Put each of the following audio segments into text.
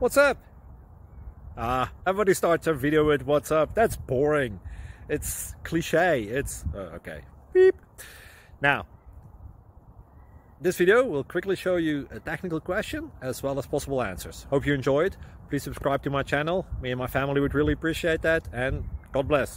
What's up? Everybody starts a video with what's up. That's boring. It's cliche. It's okay. Beep. Now, this video will quickly show you a technical question as well as possible answers. Hope you enjoyed. Please subscribe to my channel. Me and my family would really appreciate that, and God bless.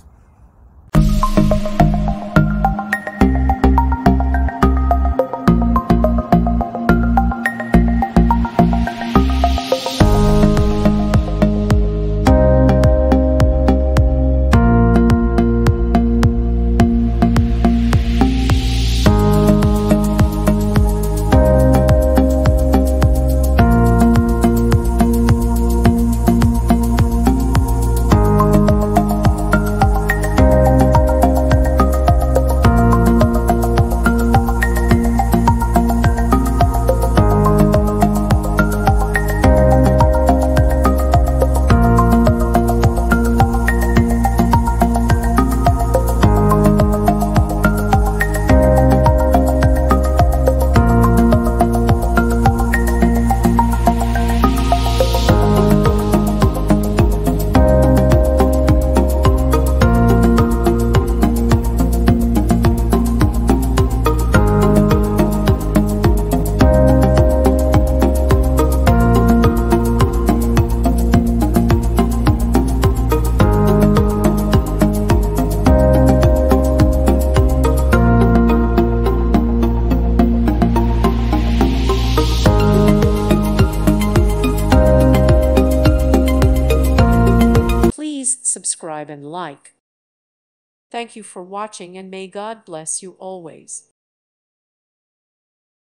Subscribe and like. Thank you for watching, and may God bless you always.